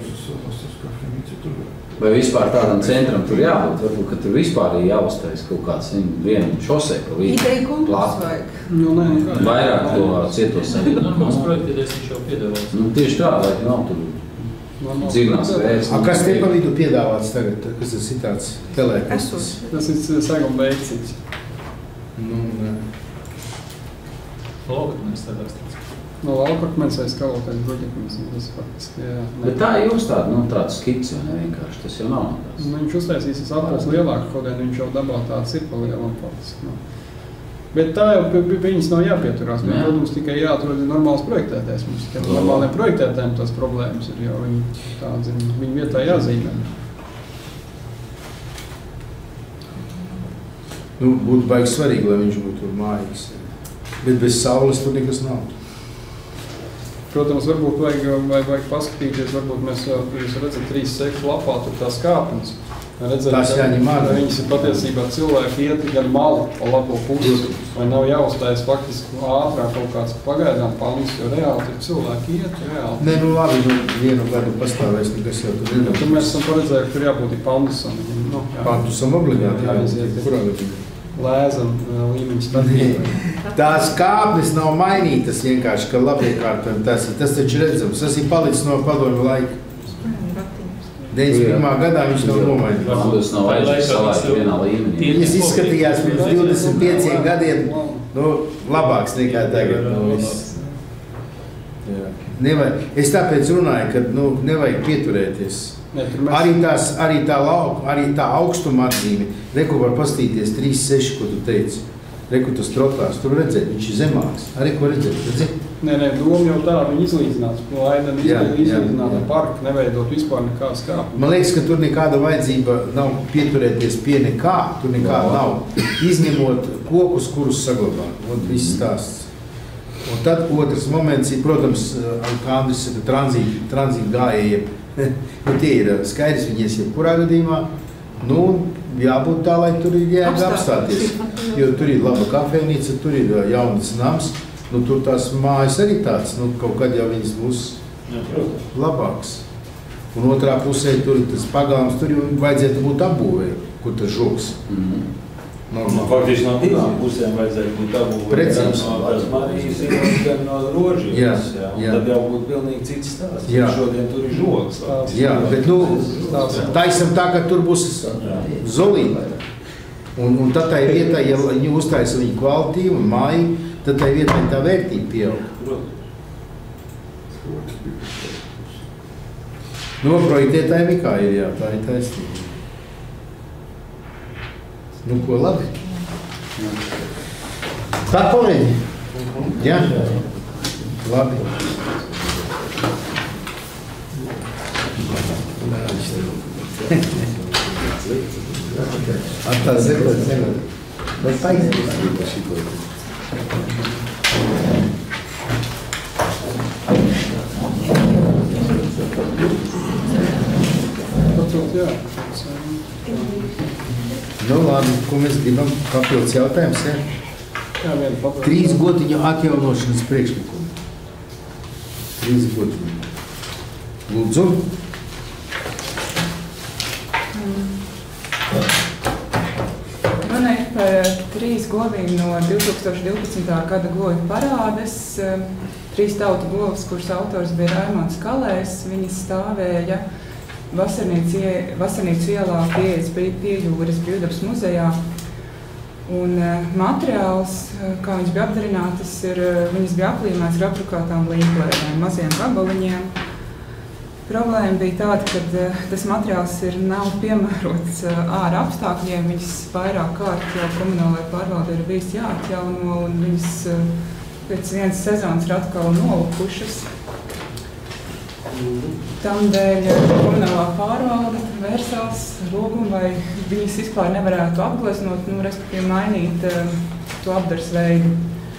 vai vispār tādam centram tur jābūt, varbūt, ka tur vispār ir jāuztais kaut kāds vienu šosei pa līdzi. Ideja konkurss vajag. Nu, nē, nekā. Vairāk to cietos arī. Normāls projektēties viņš jau piedāvās. Nu, tieši tā, lai nav tur dzīvnās vērs. A, kas te pa vidu piedāvāts tagad, kas tas ir tāds telēkastis? Tas ir seguma veikcīgs. Nu, nē. Lokatmēs tādās tāds. No laukakmens vai skalotais bruģekmens, tas faktiski, jā. Bet tā ir jūs tāda, nu, tāda skica, vai ne vienkārši, tas jau nav tāds. Nu, viņš uztaisīs tas apels lielāku, kaut gan viņš jau dabā tāds ir pa lielam faktiski. Nu. Bet tā jau viņas nav jāpieturās, bet, protams, tikai jāatrod normāls projektētājs. Mums tikai normāliem projektētājiem tās problēmas ir, jo viņi tādi, viņi vietā jāzīmē. Nu, būtu baigi svarīgi, lai viņš būtu mājīgs. Bet bez saules tur nekas nav. Protams, varbūt vajag, vajag, vajag paskatīties, varbūt mēs jau, jūs redzat, trīs seksu lapā tur tās kāpnes. Redzēt, tās jāņem ārā. Viņas ir patiesībā cilvēki iet gan malu pa labo pusi, vai nav jāuzstājas faktiski ātrāk kaut kāds pagaidām palmas, jo reāli tur cilvēki iet, reāli. Nē, nu labi, nu vienu gadu pastāvēs, nekas jau tur nevar. Tur mēs esam paredzējuši, ka tur jābūt ir palmasam. Nu, jā. Palmasam obligāti jāiziet. Kurā gadījumā? Lēzam līmeņa stadījumā. Tās kāpnes nav mainītas vienkārši, ka labiekārtojam. Tas, tas taču redzams. Tas ir palicis no padomju laika. deviņdesmit pirmā gadā viņš nav nomainīts. Tas nav vajag salākt vienā līmenī. Viņas izskatījās pirms divdesmit pieciem gadiem, nu, labāks nekā tagad. Nu, nevajag. Es tāpēc runāju, ka nu, nevajag pieturēties. Ne, mēs... Arī, tās, arī, tā lauka, arī tā augstuma atzīme, reku var pastīties trīs seši, ko tu teici. Reku tas trotās, tur redzēt, viņš ir zemāks. Arī ko redzēt, redzēt? Nē, nē, doma jau tā, viņi izlīdzināts. Laida izlīdzināta parka, neveidot vispār nekā skāpni. Man liekas, ka tur nekāda vajadzība nav pieturēties pie nekā, tur nekā nav. Izņemot kokus, kurus saglabā. Un viss stāsts. Un tad otrs moments ir, protams, kā Andris ir tranzīti, tranzīti gājējiem. Nu, tie ir skaidrs, viņies jebkurā gadījumā. Nu, jābūt tā, lai tur ir jēga apstāties. Jo tur ir laba kafejnīca, tur ir jaunas nams. Nu, tur tās mājas arī tāds, nu, kaut kad jau viņas būs labāks. Un otrā pusē tur ir tas pagalms, tur jau vajadzētu būt apbūvē, kur tas žoks. Mm-hmm. Nu, faktiski no divām pusēm vajadzētu būt dabūvēt gan no tās Marijas ielas, gan no Rožielas. Jā, jā. Jā. Tad jau būtu pilnīgi cits stāsts. Jā. Šodien tur ir žogs. Jā, bet nu, taisam tā, ka tur būs zolība. Un, un tad tai vietai, ja viņi uztaisa viņu kvalitīvu un māju, tad tai vietai tā vērtība pieaug. Noprojektētājiem kā ir, jā, tā ir taisnība. Nu, ko labi? Tā, kolēģi? Jā? Labi. Atā zemēt, zemēt. Vai taisnība par šito? Pacelt, jā. Nu, labi, ko mēs gribam? Papildus jautājums, jā? Jā, viena papildus. Trīs gotiņu atjaunošanas priekšlikumi. Trīs gotiņu. Lūdzu. Runa ir par trīs govīm no divtūkstoš divpadsmitā gada goju parādes. Trīs tautu govs, kuras autors bija Raimonds Kalējs. Viņi stāvēja Vasarnīcu ielā pieejas pie Jūras Brīvdabas muzejā. Un materiāls, kā viņas bija apdarinātas, ir, viņas bija aplīmētas ar aprukātām līplēm, maziem gabaliņiem. Problēma bija tāda, ka tas materiāls ir nav piemērots ārā apstākļiem. Viņas vairāk kārt jau komunālajai pārvaldei ir bijis jāatjauno, un viņas pēc vienas sezonas ir atkal nolupušas. Tamdēļ komunālā pārvalde vērsās lūgumu, vai viņas vispār nevarētu apgleznot, nu, respektīvi mainīt uh, to apdars veidu.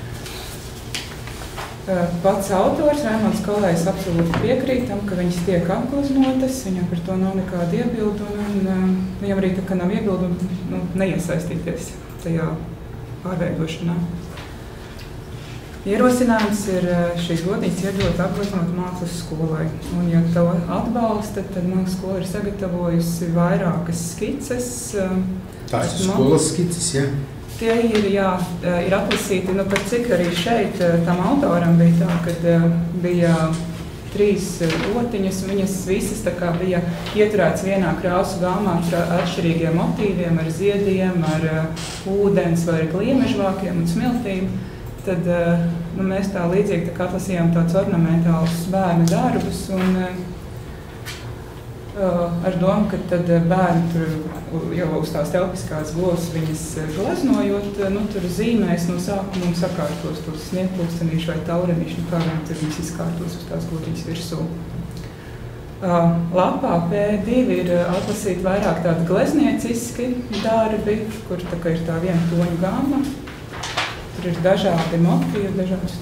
Uh, pats autors, Raimonds Kalējs, absolūti piekrīt tam, ka viņas tiek apgleznotas, viņam par to nav nekāda iebilduma, un uh, viņam arī tā, ka nav iebilduma, nu, neiesaistīties tajā pārveidošanā. Ierosinājums ir šīs gotiņas iedot apgleznot mākslas skolai. Un, ja to atbalsta, tad mākslas skola ir sagatavojusi vairākas skices. Tā ir skolas skices, jā? Tie ir, jā, ir atlasīti, nu, par cik arī šeit tam autoram bija tā, kad bija trīs gotiņas, un viņas visas tā kā bija ieturētas vienā krāsu gāmā ar atšķirīgiem motīviem, ar ziediem, ar ūdens vai ar gliemežvākiem un smiltīm. Tad nu, mēs tā līdzīgi tā kā atlasījām tādus ornamentālus bērnu darbus un uh, ar domu, ka tad bērni tur jau uz tās telpiskās govs viņas gleznojot, nu, tur zīmēs no sākuma un sakārtos tos sniegpulkstenīšu vai taurenīšu, kā viņi tur viņas izkārtos uz tās gotiņas virsū. Uh, lapā P divi ir atlasīti vairāk tādi gleznieciski darbi, kur tā kā ir tā viena toņu gama. Tur ir dažādi motīvi, dažādi,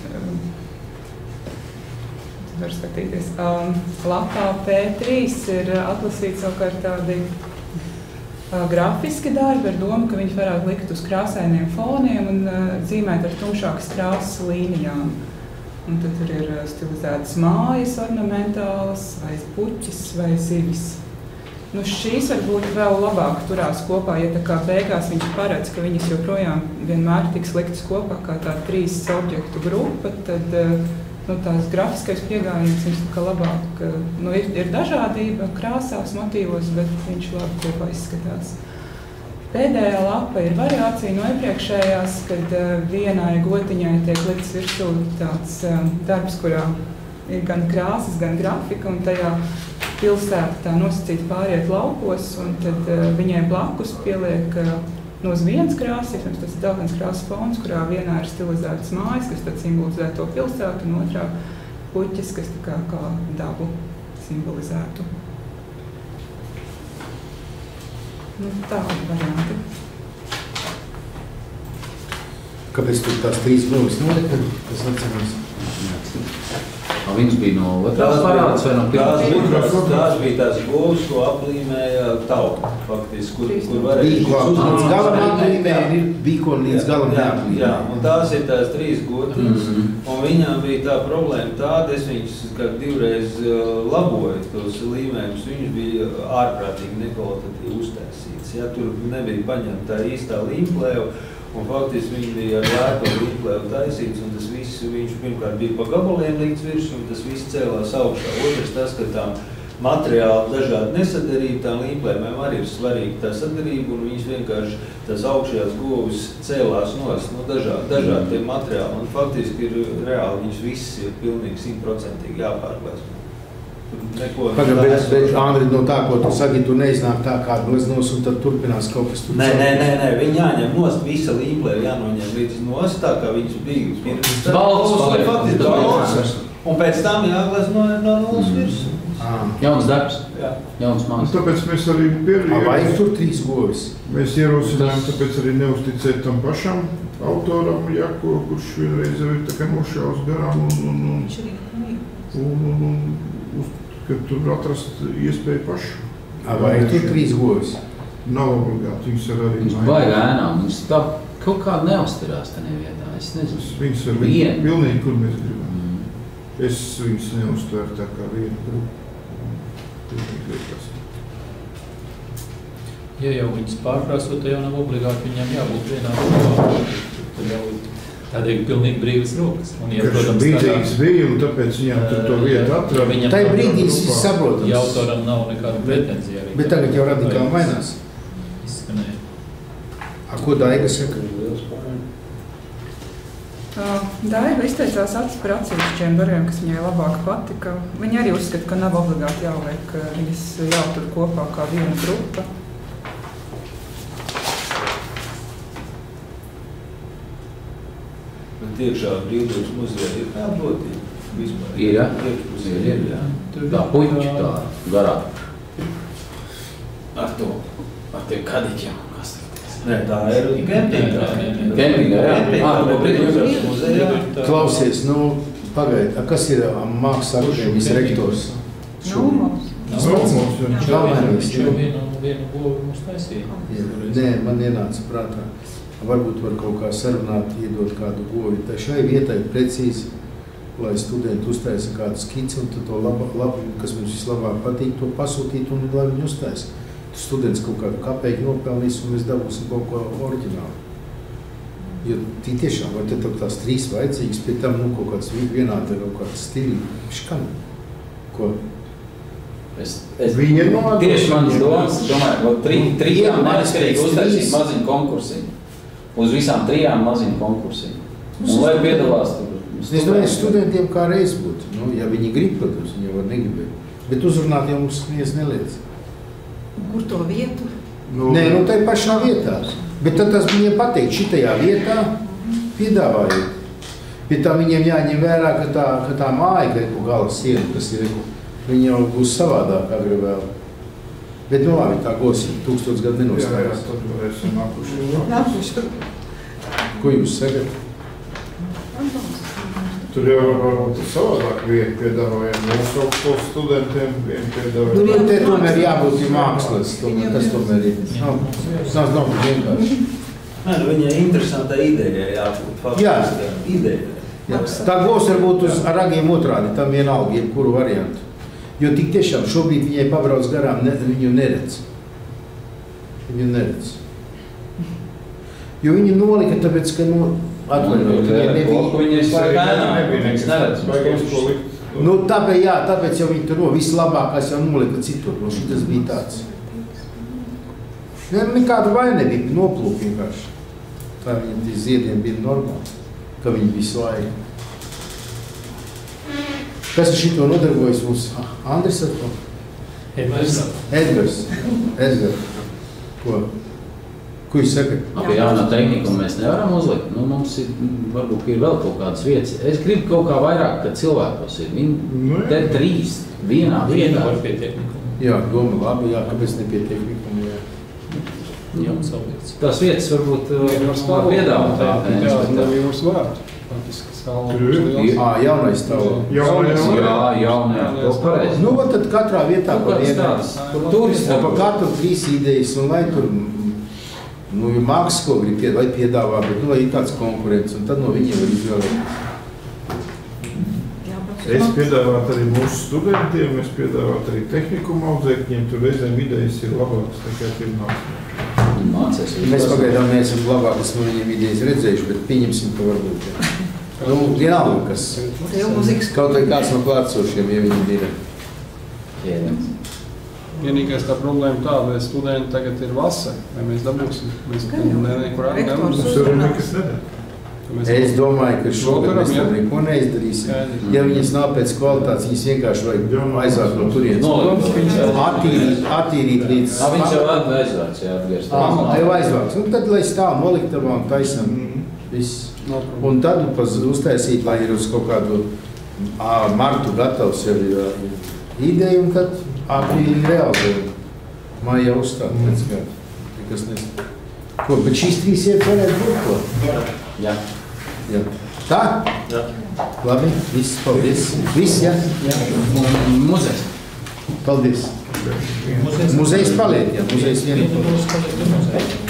tad var skatīties. Um, lapā P trīs ir atlasīti savukārt tādi uh, grafiski darbi ar domu, ka viņi varētu likt uz krāsainiem foniem un uh, zīmēt ar tumšākas krāsas līnijām. Un tad tur ir uh, stilizētas mājas ornamentālas, vai puķis, vai zivis. Nu, šīs varbūt vēl labāk turās kopā, ja tā kā beigās viņš paredz, ka viņas joprojām vienmēr tiks liktas kopā kā tāda trīs objektu grupa, tad nu, tās grafiskais piegājiens viņš tā kā labāk, nu, ir, ir dažādība krāsās, motīvos, bet viņš labi kopā izskatās. Pēdējā lapa ir variācija no iepriekšējās, kad vienai gotiņai tiek likts virsū tāds darbs, kurā ir gan krāsas, gan grafika, un tajā pilsēta tā nosacīta pāriet laukos, un tad uh, viņai blakus pieliek uh, no vienas krāsas, tas ir dzeltens krāsas fons, kurā vienā ir stilizētas mājas, kas tad simbolizē to pilsētu, un otrā puķis, kas tā kā, kā dabu simbolizētu. Nu, tādi varianti. Kāpēc tur tās trīs grovis nolika? Tas atceros. Viņas bija no otrās parādas vai no tās bija, pirmās? tās, tās bija tās govs, ko aplīmēja tauta, faktiski, kur, kur varēja... Bīko līdz galam aplīmēja, ir bīko līdz galam neaplīmēja. Jā, un tās ir tās trīs gotiņas, mm -hmm. un viņām bija tā problēma tāda, es viņus kā divreiz laboju tos līmējumus, viņus bija ārprātīgi nekvalitatīvi uztaisīts. Ja, tur nebija paņemta tā īstā līmplēva, un faktiski viņi bija ar lēto līmplēvu taisīts, un tas viss, viņš pirmkārt bija pa gabaliem līdz virs, un tas viss cēlās augšā. Otrs tas, ka tām materiāli dažādi nesadarība, tām līmplēmēm arī ir svarīga tā sadarība, un viņas vienkārši tās augšējās govis cēlās nost, nu, dažādi, dažādi tie materiāli, un faktiski ir reāli, viņas viss ir pilnīgi simtprocentīgi jāpārglezno. Pagad, bet, bet Andri, no tā, ko tu saki, tu neiznāk tā kā gleznos, un tad turpinās kaut kas tur. Nē, nē, nē, nē, viņi jāņem nost, visa līmplēva jānoņem līdz nost, tā kā viņas bija pirms. Balts paliek. Un pēc tam jāglezno no nulles virsmas. Jauns darbs, Jā. jauns mākslas. Tāpēc mēs arī pierījām. Vajag tur trīs govis. Mēs ierosinājām, tāpēc arī neusticēt tam pašam autoram Jako, kurš vienreiz jau ir tā kā nošaus garām un, un, un, un, un, un uz, kad tur atrast iespēju pašu. Vajag tur trīs govis. Nav obligāti, viņas ir arī... Viņas vajag ēnām, viņas tā kaut kā neuzturās tajā vietā, es nezinu. Viņas ir Vien. pilnīgi, kur mēs gribam. Mm. Es viņas neuztveru tā kā vienu grupu. Ja jau viņas pārkrāsot, tad jau nav obligāti viņam jābūt vienā grupā. Tad jau tādēļ pilnīgi brīvas rokas. Un, ja, protams, brīdīgs bija, un tāpēc viņam tur to vietu atrada. Tā ir brīdīs saprotams. Ja autoram nav nekāda pretenzija. Bet tagad jau radikāli mainās. Izskanēja. A, ko Daiga saka? Daiga izteicās acis par atsevišķiem darbiem, kas viņai labāk patika. Viņa arī uzskata, ka nav obligāti jāliek viņas jātur kopā kā viena grupa. Bet iekšā brīvības muzejā ir tā blotība vispār. Ir, jā. Ir, ir, jā. Tā puķi tā garā. Ar to, ar tie kadiķiem. Nē, tā ir kempinga. Kempinga, jā. Klausies, nu, pagaid, a kas ir mākslas akadēmijas rektors? Šūmals. Viņš jau vienu, vienu govu mums taisīja. Nē, man ienāca prātā. Varbūt var kaut kā sarunāt, iedot kādu govi. Tā šai vietai precīzi, lai studenti uztaisa kādu skici un tad to labu, labu, kas mums vislabāk patīk, to pasūtīt un lai viņi uztaisa. Students kaut kādu kapeiku nopelnīs un mēs dabūsim kaut ko oriģinālu. Jo tī tiešām, vai tad tās trīs vajadzīgas, pie tam nu kaut kāds vienāda kaut kāds stili. Škam? Ko? Es, es tieši manas domas, domāju, tri, trijām neatkarīgi uztaisīt maziņu konkursiem. Uz visām trijām maziņu konkursiem. Un lai piedalās tur. Es domāju, studentiem kā reiz būtu. Nu, ja viņi grib, protams, viņi var negribēt. Bet uzrunāt jau mums neviens neliec. Kur to vietu? Nu, Nē, nu tai pašā vietā. Bet tad tas viņiem pateikt, šitajā vietā piedāvājot. Bet tā viņiem jāņem vērā, ka tā, ka tā māja, ka ir gala siena, kas ir, viņi jau būs savādāk agri vēl. Bet nu labi, tā gosim, tūkstots gadu nenostājās. Jā, jā, tad varēsim nākuši. Nākuši. Ko jūs sagat? Tur jau varbūt savādāk vienu piedāvājam mūsu augstskolas studentiem, vienu piedāvājam. Nu, te tomēr jābūt mākslas, tomēr, tas tomēr ir. Nav, tas nav vienkārši. Nē, nu viņai interesanta ideja jābūt faktiski. Jā. Ideja. Jā. Tā gos varbūt uz ragiem otrādi, tam vienalga, jebkuru variantu. Jo tik tiešām šobrīd viņai pabrauc garām, ne, viņu neredz. Viņu neredz. Jo viņi nolika, tāpēc, ka nu, atvainot, viņai nebija. Viņas nebija, neredz. Nu, tāpēc, jā, tāpēc jau viņi tur no vislabākās jau nolika citur. No šitas bija tāds. Nekāda vaina nebija, noplūk vienkārši. Tā viņa tie ziediem bija normāli, ka viņi visu laiku. Kas ar šito nodarbojas mums? Andris ar to? Edgars. Edgars. Edgars. Ko? Ko jūs sakat? Pie jaunā tehnika mēs nevaram uzlikt. Nu, mums ir, varbūt ir vēl kaut kādas vietas. Es gribu kaut kā vairāk, ka cilvēkos ir. Viņi te trīs, vienā vietā. Var pie tehniku. Jā, doma labi, jā, kāpēc ne pie tehniku. Jā. Jums objekts. Tās vietas varbūt var piedāvāt. Jā, tā ir jūras vārtu. Jā, jaunais stāv. Jā, jaunajā. To pareizi. Nu, tad katrā vietā pa vienā. Turistiem. Pa katru trīs idejas, un lai tur, nu, ja mākslas, ko grib piedāvāt, lai piedāvā, bet, nu, lai ir tāds konkurents, un tad no viņiem var izvēlēt. Es piedāvātu arī mūsu studentiem, es piedāvātu arī tehnikuma audzēkņiem, tur reizēm idejas ir labākas nekā tiem mācās. Mēs pagaidām neesam labākas no viņiem idejas redzējuši, bet pieņemsim, ka varbūt. Nu, vienalga, kas. Kaut vai kāds no klātsošiem, ja viņi ir. Vienīgais tā problēma tāda, vai studenti tagad ir vasara, vai mēs dabūsim. Mēs nekur arī Mums arī nekas nedara. Es domāju, ka šogad mēs tam neko neizdarīsim. Ja viņas nav pēc kvalitātes, viņas vienkārši vajag aizvākt no turienes. Attīrīt, attīrīt līdz... Ā, viņš jau aizvāks, jā, atgriezt. Ā, jau aizvāks. Un tad, lai stāv noliktavā un taisam viss. Un tad uztaisīt, lai ir uz kaut kādu ā, martu gatavs jau ir ideja, un tad aprīlī realizējam. Maijā uzstāt pēc gadu. Kas nes... Ko, bet šīs trīs iet varētu būt ko? Jā. Jā. Tā? Jā. Labi, viss, paldies. Viss, jā? Jā. Muzejs. Paldies. Muzejs paliek, jā. Muzejs vien. Muzejs paliek.